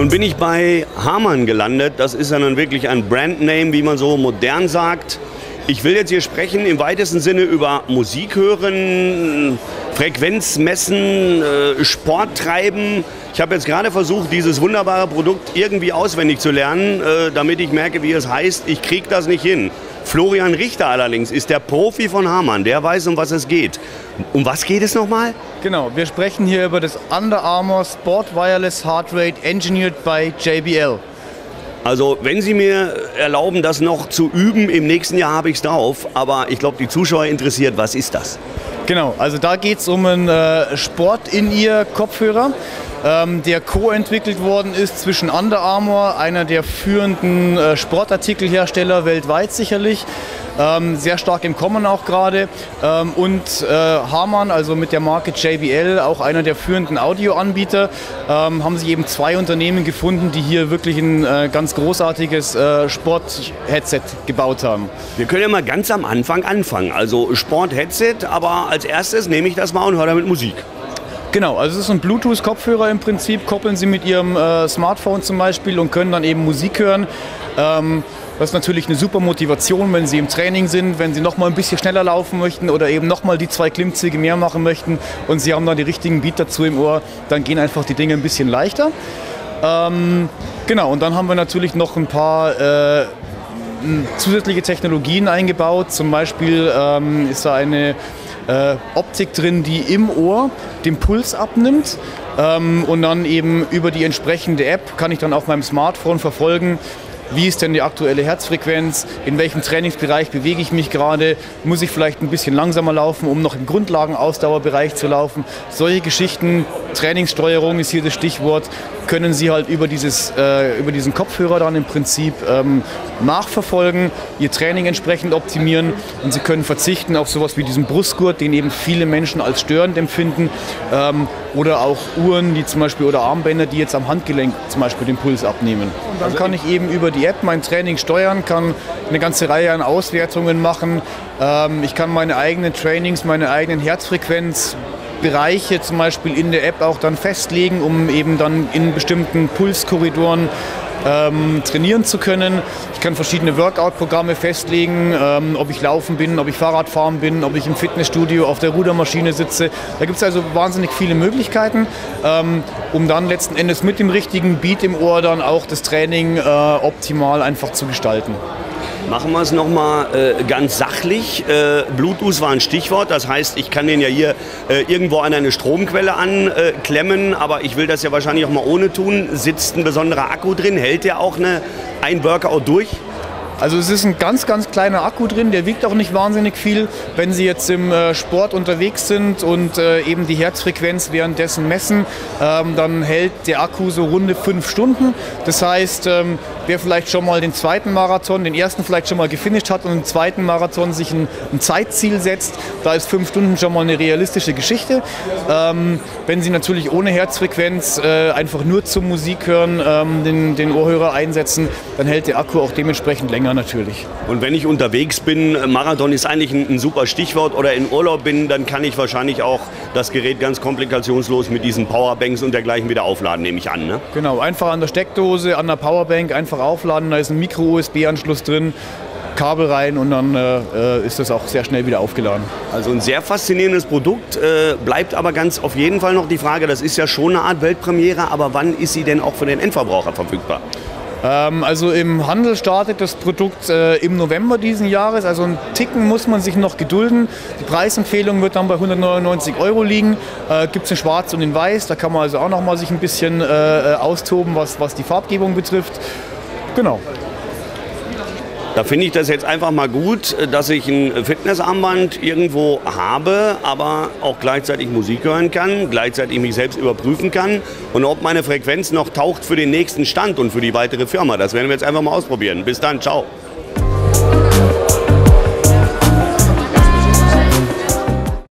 Nun bin ich bei Harman gelandet. Das ist ja nun wirklich ein Brandname, wie man so modern sagt. Ich will jetzt hier sprechen im weitesten Sinne über Musik hören, Frequenz messen, Sport treiben. Ich habe jetzt gerade versucht, dieses wunderbare Produkt irgendwie auswendig zu lernen, damit ich merke, wie es heißt. Ich kriege das nicht hin. Florian Richter allerdings ist der Profi von Harman. Der weiß, um was es geht. Um was geht es nochmal? Genau, wir sprechen hier über das Under Armour Sport Wireless Heart Rate Engineered by JBL. Also wenn Sie mir erlauben, das noch zu üben, im nächsten Jahr habe ich es drauf. Aber ich glaube, die Zuschauer interessiert, was ist das? Genau, also da geht es um einen Sport-In-Ear-Kopfhörer, der co-entwickelt worden ist zwischen Under Armour, einer der führenden Sportartikelhersteller weltweit sicherlich, sehr stark im Kommen auch gerade, und Harman, also mit der Marke JBL, auch einer der führenden Audioanbieter, haben sich eben zwei Unternehmen gefunden, die hier wirklich ein ganz großartiges Sport-Headset gebaut haben. Wir können ja mal ganz am Anfang anfangen, also Sport-Headset, aber als erstes nehme ich das mal und höre damit Musik. Genau, also es ist ein Bluetooth-Kopfhörer im Prinzip, koppeln Sie mit Ihrem Smartphone zum Beispiel und können dann eben Musik hören. Das ist natürlich eine super Motivation, wenn Sie im Training sind, wenn Sie noch mal ein bisschen schneller laufen möchten oder eben noch mal die 2 Klimmzüge mehr machen möchten und Sie haben dann die richtigen Beat dazu im Ohr, dann gehen einfach die Dinge ein bisschen leichter. Genau, und dann haben wir natürlich noch ein paar zusätzliche Technologien eingebaut. Zum Beispiel ist da eine Optik drin, die im Ohr den Puls abnimmt, und dann eben über die entsprechende App kann ich dann auf meinem Smartphone verfolgen, wie ist denn die aktuelle Herzfrequenz, in welchem Trainingsbereich bewege ich mich gerade, muss ich vielleicht ein bisschen langsamer laufen, um noch im Grundlagenausdauerbereich zu laufen. Solche Geschichten, Trainingssteuerung ist hier das Stichwort, können Sie halt über diesen Kopfhörer dann im Prinzip nachverfolgen, Ihr Training entsprechend optimieren, und Sie können verzichten auf sowas wie diesen Brustgurt, den eben viele Menschen als störend empfinden, oder auch Uhren, die zum Beispiel, oder Armbänder, die jetzt am Handgelenk zum Beispiel den Puls abnehmen. Und dann kann ich eben über die App mein Training steuern, kann eine ganze Reihe an Auswertungen machen. Ich kann meine eigenen Trainings, meine eigenen Herzfrequenzbereiche zum Beispiel in der App auch dann festlegen, um eben dann in bestimmten Pulskorridoren trainieren zu können. Ich kann verschiedene Workout-Programme festlegen, ob ich laufen bin, ob ich Fahrradfahren bin, ob ich im Fitnessstudio auf der Rudermaschine sitze. Da gibt es also wahnsinnig viele Möglichkeiten, um dann letzten Endes mit dem richtigen Beat im Ohr dann auch das Training optimal einfach zu gestalten. Machen wir es nochmal ganz sachlich. Bluetooth war ein Stichwort, das heißt, ich kann den ja hier irgendwo an eine Stromquelle anklemmen, aber ich will das ja wahrscheinlich auch mal ohne tun. Sitzt ein besonderer Akku drin? Hält der auch ein Workout durch? Also es ist ein ganz, ganz kleiner Akku drin, der wiegt auch nicht wahnsinnig viel. Wenn Sie jetzt im Sport unterwegs sind und eben die Herzfrequenz währenddessen messen, dann hält der Akku so runde 5 Stunden. Das heißt, wer vielleicht schon mal den zweiten Marathon, den ersten vielleicht schon mal gefinisht hat und im zweiten Marathon sich ein Zeitziel setzt, da ist 5 Stunden schon mal eine realistische Geschichte. Wenn Sie natürlich ohne Herzfrequenz einfach nur zum Musik hören, den Ohrhörer einsetzen, dann hält der Akku auch dementsprechend länger natürlich. Und wenn ich unterwegs bin, Marathon ist eigentlich ein super Stichwort, oder in Urlaub bin, dann kann ich wahrscheinlich auch das Gerät ganz komplikationslos mit diesen Powerbanks und dergleichen wieder aufladen, nehme ich an, ne? Genau, einfach an der Steckdose, an der Powerbank einfach aufladen, da ist ein Micro-USB-Anschluss drin, Kabel rein und dann ist das auch sehr schnell wieder aufgeladen. Also ein sehr faszinierendes Produkt, bleibt aber ganz auf jeden Fall noch die Frage, das ist ja schon eine Art Weltpremiere, aber wann ist sie denn auch für den Endverbraucher verfügbar? Also im Handel startet das Produkt im November diesen Jahres, also einen Ticken muss man sich noch gedulden. Die Preisempfehlung wird dann bei 199 € liegen. Gibt es in Schwarz und in Weiß, da kann man also auch noch mal sich ein bisschen austoben, was die Farbgebung betrifft. Genau. Da finde ich das jetzt einfach mal gut, dass ich ein Fitnessarmband irgendwo habe, aber auch gleichzeitig Musik hören kann, gleichzeitig mich selbst überprüfen kann und ob meine Frequenz noch taucht für den nächsten Stand und für die weitere Firma. Das werden wir jetzt einfach mal ausprobieren. Bis dann, ciao.